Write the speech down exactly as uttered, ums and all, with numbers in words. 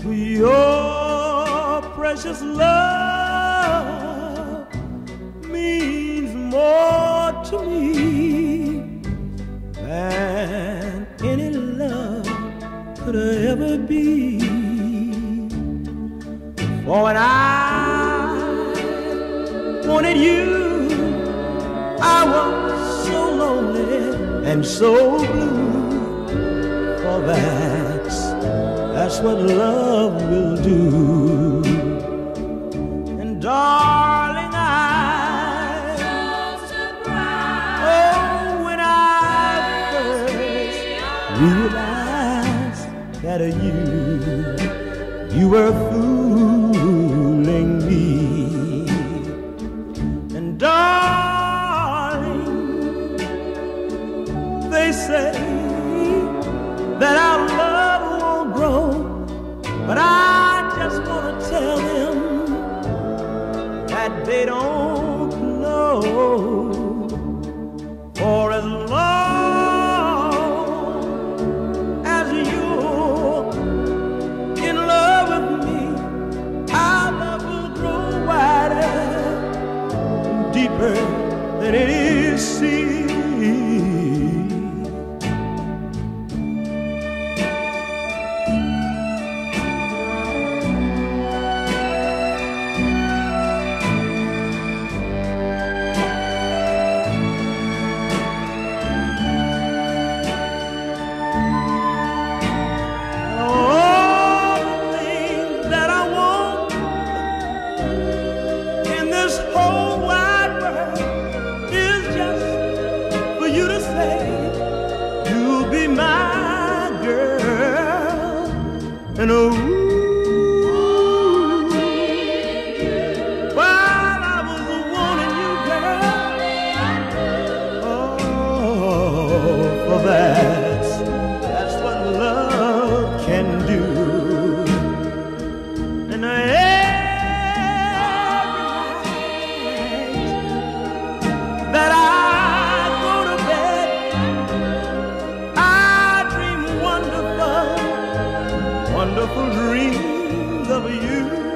Your precious love means more to me than any love could ever be. For when I wanted you, I was so lonely and so blue. For that's, that's what love will do. And darling, I oh, when I first realized that you, you were fooling me. And darling, they say that our love won't grow, but I just want to tell them that they don't know. For as long as you're in love with me, our love will grow wider and deeper than any sea. And oh, while I was wanting you, girl, oh, for that's, that's what love can do. And every night that I go to bed, I dream wonderful wonderful dreams of you.